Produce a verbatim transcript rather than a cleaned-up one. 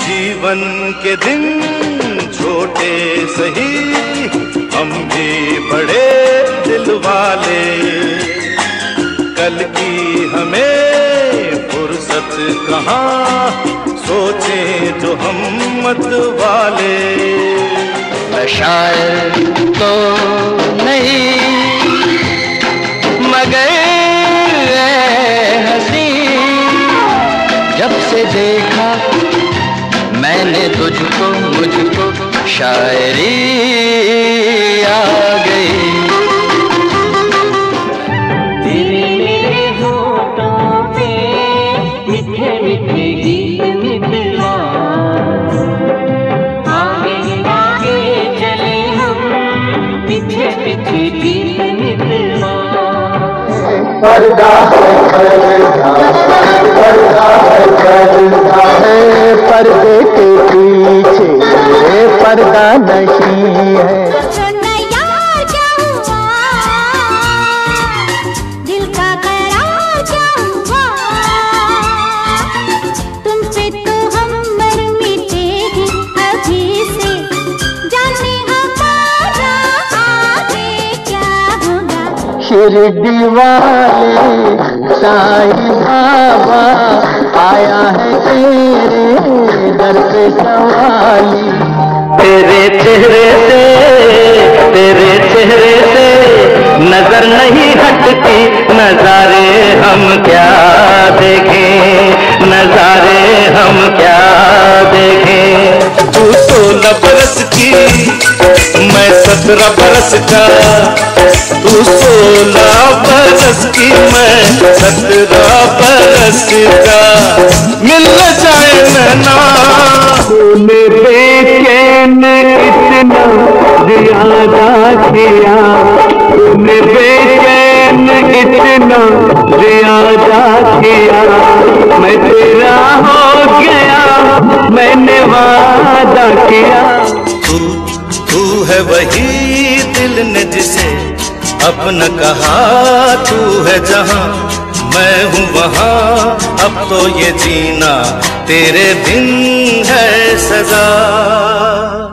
जीवन के दिन छोटे सही, हम भी बड़े दिल वाले। कल की हमें फुर्सत कहाँ, सोचें जो हम मत वाले। मैं शायर तो नहीं मगर हंसी, जब से देखा मैंने तुझको मुझको शायरी आ गई। तेरे मेरे होठों पे मीठे मीठे गीत निकला, आगे आगे चले हम पीछे पीछे गीत निकला। पर्दा है पर्दा, पर्दा है पर्दा है, पर्दे के पीछे पर्दा नहीं है। दिल का करार जाऊंगा, तुम पे तो हम मर मिटेंगे अभी से, जाने हमारा आगे क्या होगा। शिरडी वाले साईं बाबा आया है तेरे दर पे सवाली। तेरे चेहरे से तेरे चेहरे से नजर नहीं हटती, नजारे हम क्या देखें, नजारे हम क्या देखें। तू सोलह बरस की मैं सत्रह बरस का, तू सोलह बरस की मैं सत्रह बरस का। मिल जाए नैना तूने बेचैन इतना ज्यादा किया, तूने बेचैन इतना ज्यादा किया। मैं तेरा हो गया, मैंने वादा किया। तू तू है वही दिल ने जिसे अपना कहा, तू है जहां मैं हूँ वहां। अब तो ये जीना तेरे बिन है सजा।